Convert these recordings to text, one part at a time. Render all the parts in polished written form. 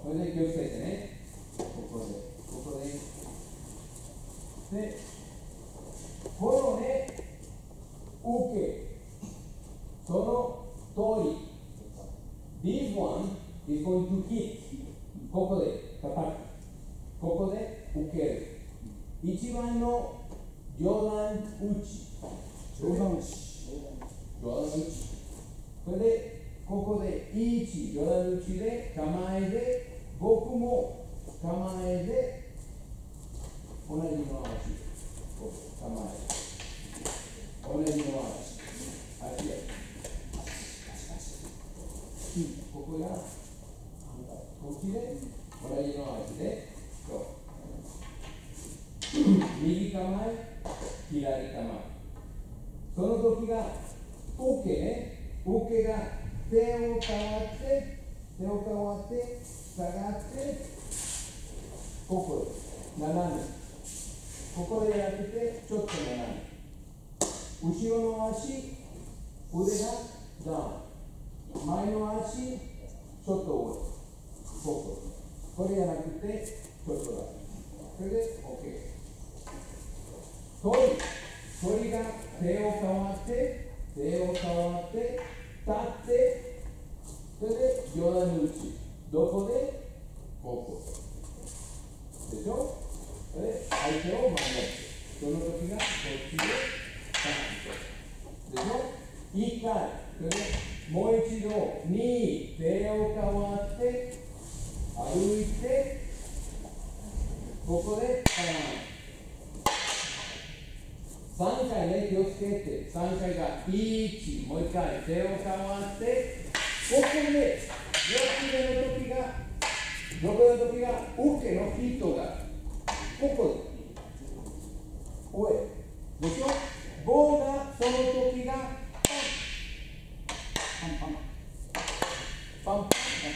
これで気をつけてね。ここで。で、これをね、OK。その通り。This one is going to hit. ここで叩く。ここで受ける。一番の上段打ち。これで、ここでいい位置、上段打ちで構えで、僕も構えで、同じの足。構え。同じの足。足へ。ここが、こっちで、同じの足で、右構え、左構え。その時が、OK ね。OK が手を変わって、下がって、ここで、斜め。ここでやってて、ちょっと斜め。後ろの足、腕がダウン。前の足、ちょっと上。これじゃなくて、ちょっとだ。それで OK。鳥が手を変わって、立って、それで上段打ち。どこでここ。でしょ？それで相手を守って。その時がこっちでパンと。でしょ？一回。それでもう一度、手を変わって、歩いて、ここでパン。3回ね、気をつけて、3回が1、もう1回、手を変わって、ここで、どこの時が、受けのヒットが、ここで、上。でしょ？棒が、その時が、パン。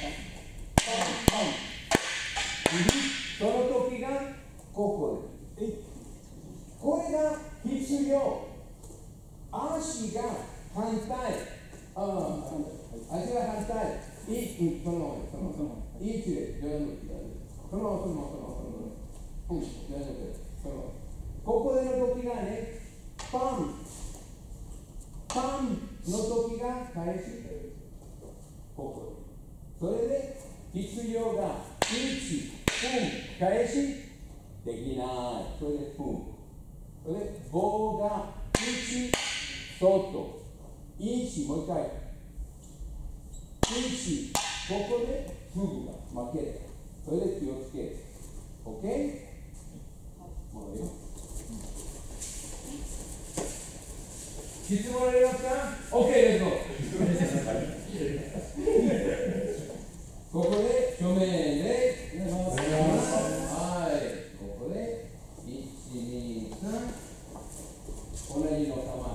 その時が、ここで。これが必要。足が反対。足が反対。そのいい位置で、ここでの時がね、パンの時が返し。ここ。それで必要が1、返しできない。それでそれで棒が1、外。1、もう一回。1、ここですぐが負ける。それで気をつける。OK？ もういいよ。質問ありますか？ OK です。ここで正面ではい、ここで1、2、3、同じの構え。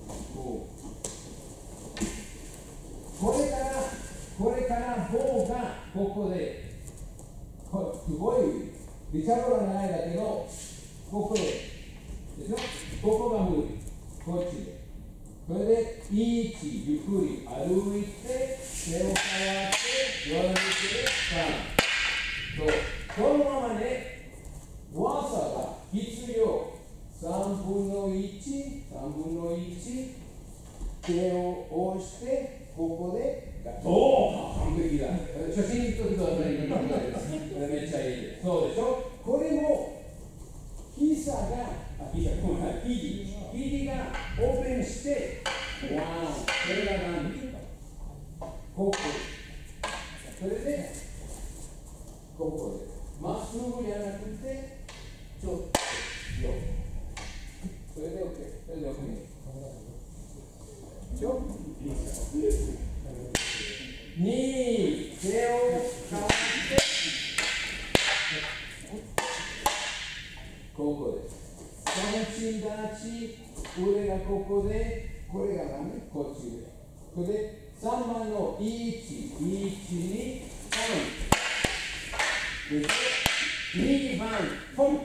これから棒がここで、すごいリチャードがないだけど、ここで、でしょ？ここが無理。こっちで。それで、1、ゆっくり歩いて、手を変わって、弱めて、このままね、技が必要。3分の1、手を押して、ここで、完璧だ。写真に撮ってください。めっちゃいいです。そうでしょ？これも、肘がオープンして、それが何？ここ。それで、ここで。まっすぐじゃなくて、ちょっと。それで OK。それで OK。2、手を変わって、ここです。そのチンダチ、腕がここで、これが何？こっちで。それで、3番の1、2、3。2番、ポン。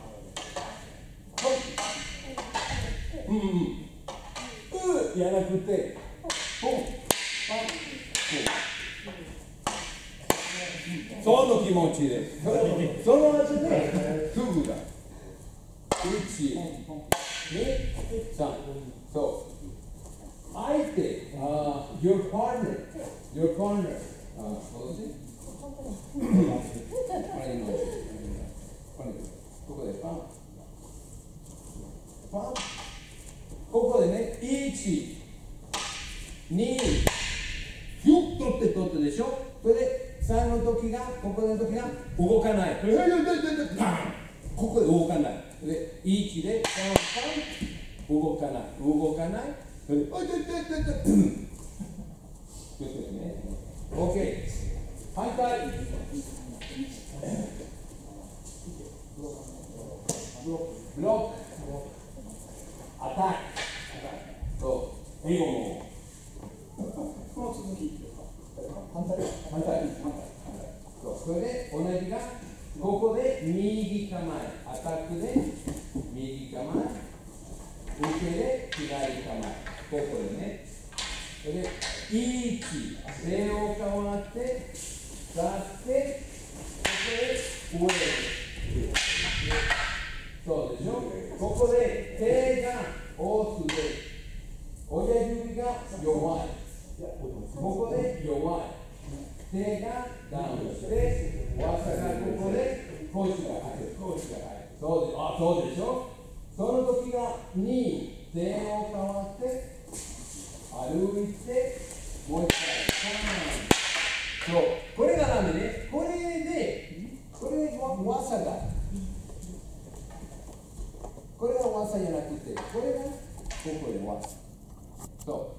やなくて、ポン、パン、ポン。 その気持ちで。その後で、フグが。1、2、3。そう。相手、your partner。your partner。そうですね。ここでパン。パン。ここでね、1、2、ギュッと取ってでしょ。それで3の時が、ここの時が動かない。ここで動かない。で、1で3、3、動かない。動かない。それで、OK。反対。ブロック。アタック。そう。英語も。この続き。反対。そう。それで、同じが、ここで右構え。アタックで右構え。受けで左構え。ここでね。それで、1、手を変わって、出して、ここで上へ。そうでしょ。ここで手がオスで、親指が弱い。ここで弱い。手がダウンして、技がここで腰が入る。そうで、そうでしょ。その時が2、手を変わって、歩いて、もう一回、そう、これがなんでね、これは技が、これは技じゃなくて、これがここで技。そう。